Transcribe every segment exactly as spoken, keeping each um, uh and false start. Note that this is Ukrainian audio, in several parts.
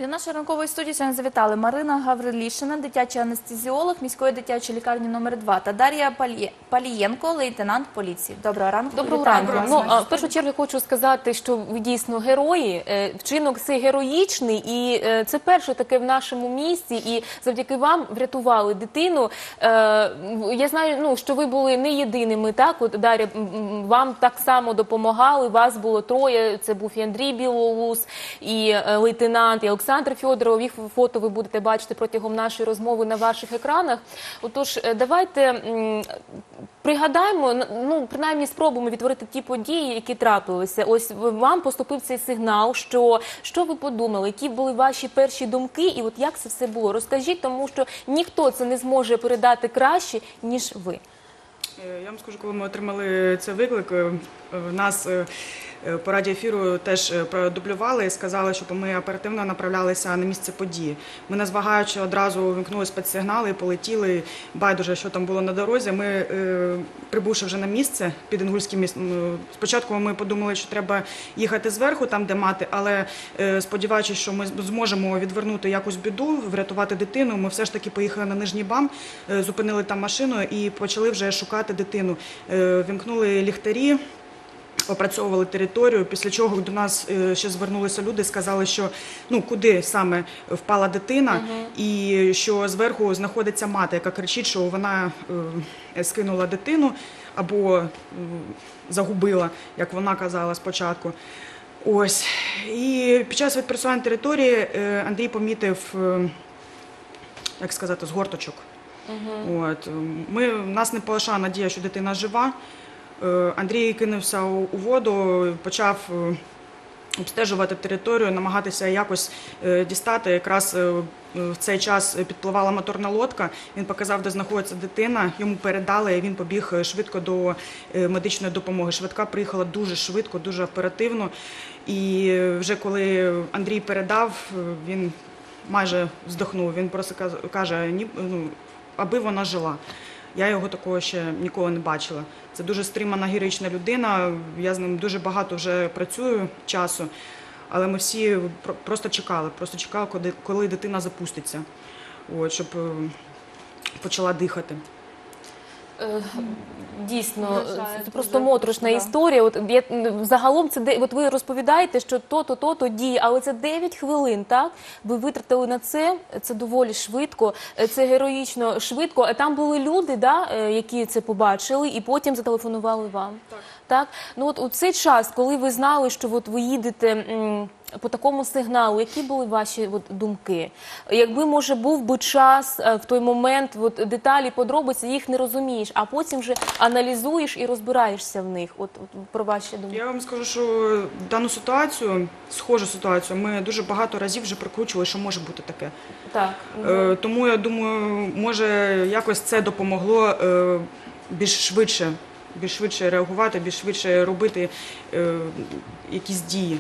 До нашої ранкової студії сьогодні завітали Марина Гаврилішина, дитячий анестезіолог міської дитячої лікарні номер два, та Дар'я Палієнко, лейтенант поліції. Доброго ранку. Доброго ранку. Ну, в першу чергу хочу сказати, що ви дійсно герої. Вчинок цей героїчний, і це перше таке в нашому місті, і завдяки вам врятували дитину. Я знаю, ну, що ви були не єдиними, так? От, Дар'я, вам так само допомагали, вас було троє, це був і Андрій Білоус, і лейтенант, і Олександр Фьодоров. Їх фото ви будете бачити протягом нашої розмови на ваших екранах. Отож, давайте пригадаємо, ну, принаймні спробуємо відтворити ті події, які трапилися. Ось вам поступив цей сигнал, що, що ви подумали, які були ваші перші думки, і от як це все було? Розкажіть, тому що ніхто це не зможе передати краще, ніж ви. Я вам скажу, коли ми отримали цей виклик, нас по радіоефіру теж продублювали і сказали, щоб ми оперативно направлялися на місце події. Ми, не звагаючи, одразу вимкнули спецсигнали і полетіли, байдуже, що там було на дорозі. Ми, прибувши вже на місце під Інгульським містом, спочатку ми подумали, що треба їхати зверху, там де мати, але сподіваючись, що ми зможемо відвернути якусь біду, врятувати дитину, ми все ж таки поїхали на Нижній БАМ, зупинили там машину і почали вже шукати дитину. Вимкнули ліхтарі, опрацьовували територію, після чого до нас ще звернулися люди, сказали, що ну, куди саме впала дитина, uh-huh. і що зверху знаходиться мати, яка кричить, що вона е, скинула дитину або е, загубила, як вона казала спочатку. Ось. І під час відпрацювання території е, Андрій помітив, е, як сказати, згорточок. Uh-huh. От. Ми, нас не полишала надія, що дитина жива. Андрій кинувся у воду, почав обстежувати територію, намагатися якось дістати. Якраз в цей час підпливала моторна лодка, він показав, де знаходиться дитина, йому передали, і він побіг швидко до медичної допомоги. Швидка приїхала дуже швидко, дуже оперативно. І вже коли Андрій передав, він майже здохнув. Він просто каже, ну, аби вона жила. Я його такого ще ніколи не бачила. Це дуже стримана, героїчна людина, я з ним дуже багато вже працюю часу, але ми всі просто чекали, просто чекали, коли дитина запуститься, от, щоб почала дихати. Дійсно, це просто моторошна історія. От, я, загалом, це, от ви розповідаєте, що то-то, то-то діє, але це дев'ять хвилин, так? Ви витратили на це, це доволі швидко, це героїчно швидко. А там були люди, да, які це побачили і потім зателефонували вам. Так. Так? Ну, от у цей час, коли ви знали, що от ви їдете м, по такому сигналу, які були ваші от, думки? Якби, може, був би час в той момент, от, деталі, подробиці, їх не розумієш, а потім вже аналізуєш і розбираєшся в них. От, от про ваші думки. Я вам скажу, що дану ситуацію, схожу ситуацію, ми дуже багато разів вже прокручували, що може бути таке. Так. Е, тому, я думаю, може, якось це допомогло е, більш швидше, більш швидше реагувати, більш швидше робити е, якісь дії.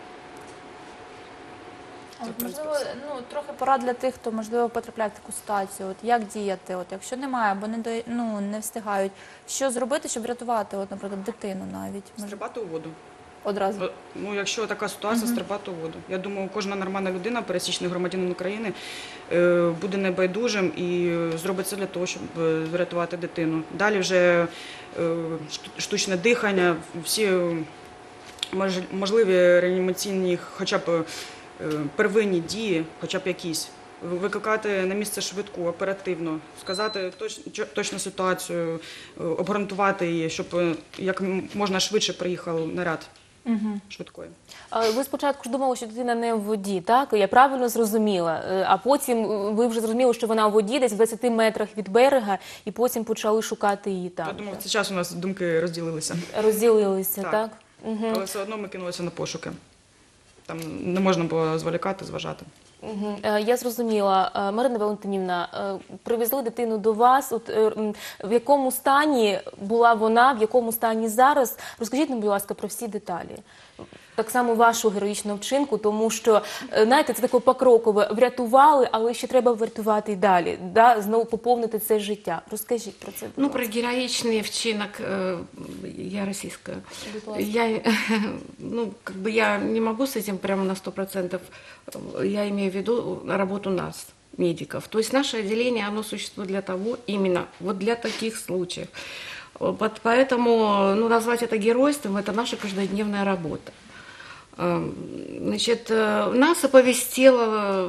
От, можливо, ну, трохи порад для тих, хто, можливо, потрапляє в таку ситуацію. От, як діяти, от, якщо немає, або не, до, ну, не встигають. Що зробити, щоб врятувати, от, наприклад, дитину навіть? Стрибати у воду. Одразу? Ну, якщо така ситуація, uh-huh. стрибати у воду. Я думаю, кожна нормальна людина, пересічний громадянин України, буде небайдужим і зробить це для того, щоб врятувати дитину. Далі вже штучне дихання, всі можливі реанімаційні, хоча б первинні дії, хоча б якісь. Викликати на місце швидку, оперативно, сказати точ, точну ситуацію, обґрунтувати її, щоб як можна швидше приїхав наряд угу. швидкої. Ви спочатку ж думали, що дитина не в воді, так? Я правильно зрозуміла. А потім ви вже зрозуміли, що вона в воді, десь в двадцяти метрах від берега, і потім почали шукати її там. Я думаю, в цей час у нас думки розділилися. Розділилися, так? так? Угу. Але все одно ми кинулися на пошуки. Там не можна було зволікати, зважати. Угу. Я зрозуміла. Марина Валентинівна, привезли дитину до вас. От, в якому стані була вона, в якому стані зараз? Розкажіть нам, будь ласка, про всі деталі. Так само вашу героїчну вчинку, тому що, е, знаєте, це таке покрокове, врятували, але ще треба врятувати і далі, да? Знову поповнити це життя. Розкажіть про це, будь Ну, ласка. про героичный вчинок, э, я российская. Будь ласка. Я, ну, как бы я не могу с этим прямо на сто процентов, я имею в виду работу нас, медиков. То есть наше отделение, оно существует для того, именно вот для таких случаев. Вот поэтому, ну, назвать это геройством, это наша каждодневная работа. Э, Значит, э, нас оповестила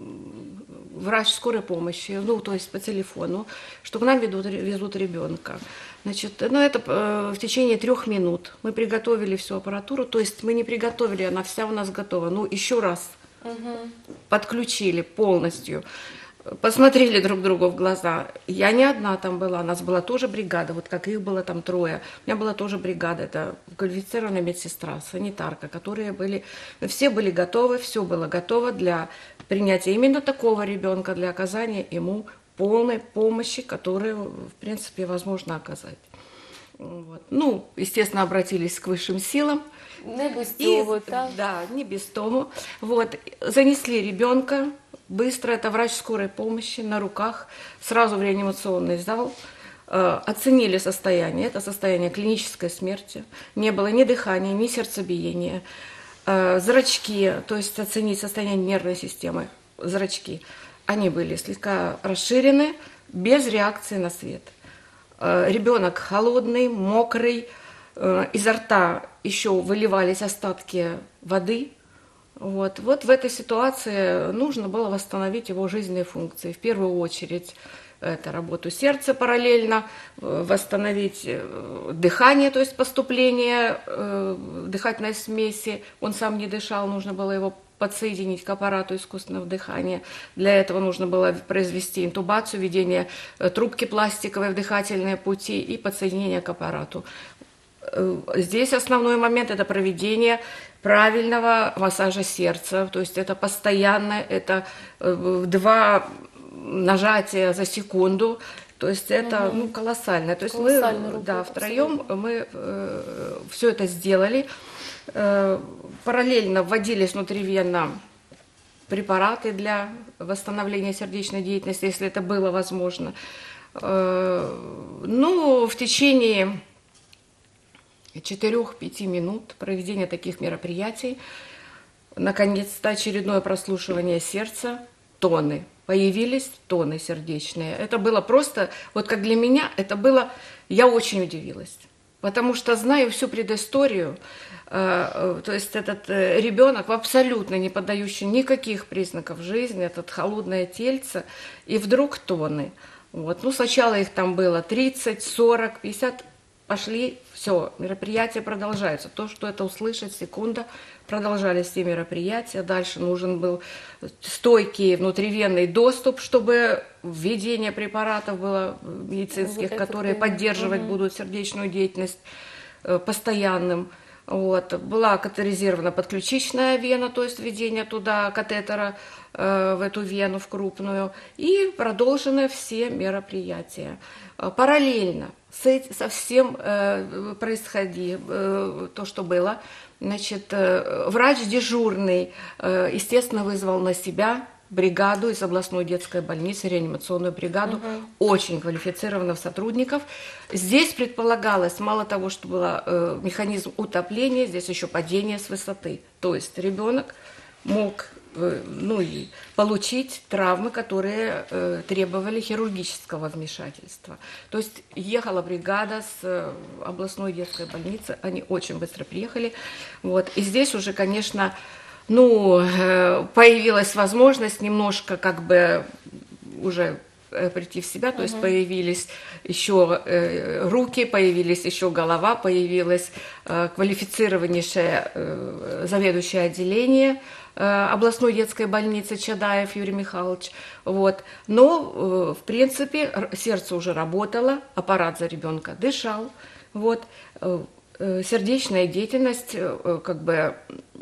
врач скорой помощи, ну, то есть по телефону, что к нам ведут, везут ребенка. Значит, ну, это э, в течение трех минут. Мы приготовили всю аппаратуру, то есть мы не приготовили, она вся у нас готова. Ну, еще раз подключили полностью, посмотрели друг другу в глаза. Я не одна там была, у нас была тоже бригада, вот как их было там трое. У меня была тоже бригада, это квалифицированная медсестра, санитарка, которые были, все были готовы, все было готово для принятия именно такого ребенка, для оказания ему полной помощи, которую, в принципе, возможно оказать. Вот. Ну, естественно, обратились к высшим силам. Не без И, цього, так? да, не без того. Вот. Занесли ребенка быстро, это врач скорой помощи на руках, сразу в реанимационный зал. Э, оценили состояние, это состояние клинической смерти. Не было ни дыхания, ни сердцебиения. Э, зрачки, то есть оценить состояние нервной системы, зрачки, они были слегка расширены, без реакции на свет. Э, ребенок холодный, мокрый, э, изо рта еще выливались остатки воды. Вот. Вот в этой ситуации нужно было восстановить его жизненные функции. В первую очередь это работу сердца параллельно, э, восстановить э, дыхание, то есть поступление э, дыхательной смеси. Он сам не дышал, нужно было его подсоединить к аппарату искусственного дыхания. Для этого нужно было произвести интубацию, введение э, трубки пластиковой в дыхательные пути и подсоединение к аппарату. Э, Здесь основной момент – это проведение правильного массажа сердца, то есть это постоянно, это э, два нажатия за секунду, то есть это ну, колоссально. То есть Колоссальная мы, работа, да, втроем мы э, все это сделали. Э, параллельно вводились внутривенно препараты для восстановления сердечной деятельности, если это было возможно. Э, ну, в течение четырёх-пяти минут проведения таких мероприятий, наконец-то очередное прослушивание сердца, тоны. Появились тоны сердечные. Это было просто, вот как для меня, это было, я очень удивилась. Потому что знаю всю предысторию, э, то есть этот э, ребенок, абсолютно не поддающий никаких признаков жизни, этот холодное тельце, и вдруг тоны. Вот. Ну, сначала их там было тридцать, сорок, пятьдесят, пошли, все, мероприятие продолжается. То, что это услышать, секунда, продолжались все мероприятия. Дальше нужен был стойкий внутривенный доступ, чтобы введение препаратов было медицинских, Вот которые это, поддерживать угу. будут сердечную деятельность э, постоянным. Вот. Была катетеризирована подключичная вена, то есть введение туда катетера э, в эту вену, в крупную, и продолжены все мероприятия. Э, Параллельно с эт- со всем э, происходи, э, то, что было, значит, э, врач дежурный, э, естественно, вызвал на себя бригаду из областной детской больницы, реанимационную бригаду, угу. очень квалифицированных сотрудников. Здесь предполагалось, мало того, что был э, механизм утопления, здесь еще падение с высоты. То есть ребенок мог э, ну, и получить травмы, которые э, требовали хирургического вмешательства. То есть ехала бригада с э, областной детской больницы, они очень быстро приехали. Вот. И здесь уже, конечно, ну, появилась возможность немножко как бы уже прийти в себя, то есть угу. появились еще э, руки, появились еще голова, появилась э, квалифицированнейшее э, заведующее отделение э, областной детской больницы Чадаев Юрий Михайлович. Вот. Но, э, в принципе, сердце уже работало, аппарат за ребенка дышал. Вот. Э, э, сердечная деятельность э, как бы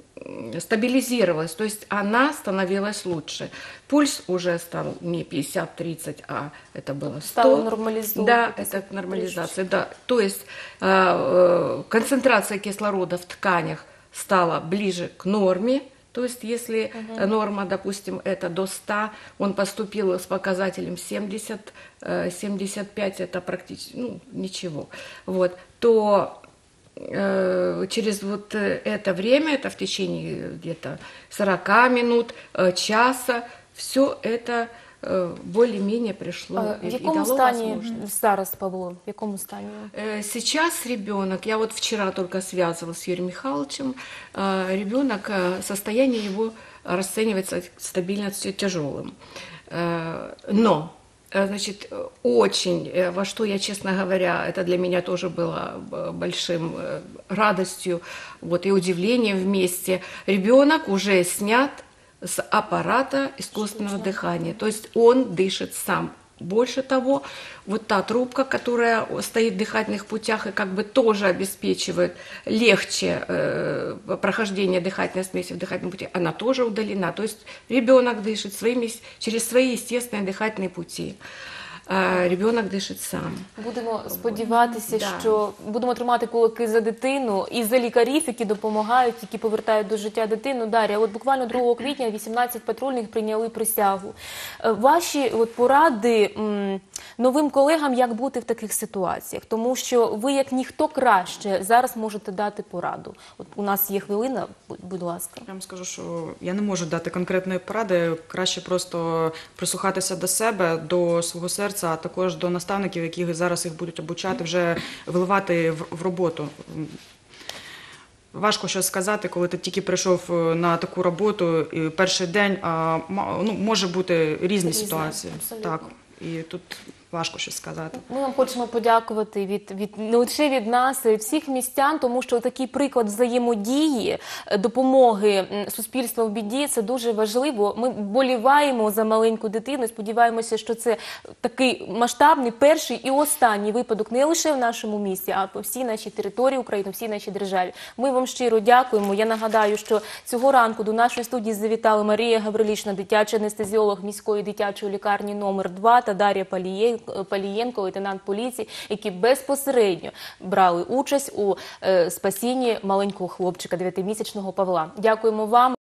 стабилизировалась, то есть она становилась лучше. Пульс уже стал не пятьдесят тридцать, а это было сто. Стало нормализовываться. Да, это нормализация, да. То есть э, концентрация кислорода в тканях стала ближе к норме. То есть, если uh-huh. норма, допустим, это до ста, он поступил с показателем семьдесят, семьдесят пять, это практически, ну, ничего, вот, то э, через вот это время, это в течение где-то сорока минут, э, часа, все это э, более-менее пришло А, и, в якому и дало стані возможность. зараз, Павло? В якому стані? Э, Сейчас ребенок, я вот вчера только связывалась с Юрием Михайловичем, э, ребенок, э, состояние его расценивается стабильно тяжелым. Э, Но, э, значит, очень, э, во что я, честно говоря, это для меня тоже было э, большим э, радостью, вот, и удивлением вместе, ребенок уже снят с аппарата искусственного дыхания, то есть он дышит сам. Больше того, вот та трубка, которая стоит в дыхательных путях и как бы тоже обеспечивает легче э, прохождение дыхательной смеси в дыхательном пути, она тоже удалена. То есть ребенок дышит своими, через свои естественные дыхательные пути. А ребенок дишить сам. Будемо сподіватися, Да. що будемо тримати кулаки за дитину і за лікарів, які допомагають, які повертають до життя дитину. Дар'я, от буквально другого квітня вісімнадцять патрульних прийняли присягу. Е, Ваші от поради м, новим колегам, як бути в таких ситуаціях? Тому що ви, як ніхто краще, зараз можете дати пораду. От у нас є хвилина, будь- будь ласка. Я вам скажу, що я не можу дати конкретної поради. Краще просто прислухатися до себе, до свого серця, а також до наставників, які зараз їх будуть обучати, вже вливати в, в роботу. Важко щось сказати, коли ти тільки прийшов на таку роботу, і перший день, а, ма- ну, може бути різні Різне, ситуації. абсолютно. Так, і тут важко щось сказати. Ми вам хочемо подякувати від, від не лише від нас, а й всіх містян, тому що такий приклад взаємодії, е, допомоги м, суспільства в біді – це дуже важливо. Ми боліваємо за маленьку дитину, сподіваємося, що це такий масштабний перший і останній випадок не лише в нашому місті, а по всій нашій території України, всій нашій державі. Ми вам щиро дякуємо. Я нагадаю, що цього ранку до нашої студії завітали Марія Гаврилішна, дитячий анестезіолог міської дитячої лікарні номер два, та Дар'я Палієнко, Палієнко, лейтенант поліції, які безпосередньо брали участь у е, спасінні маленького хлопчика, дев'ятимісячного Павла. Дякуємо вам.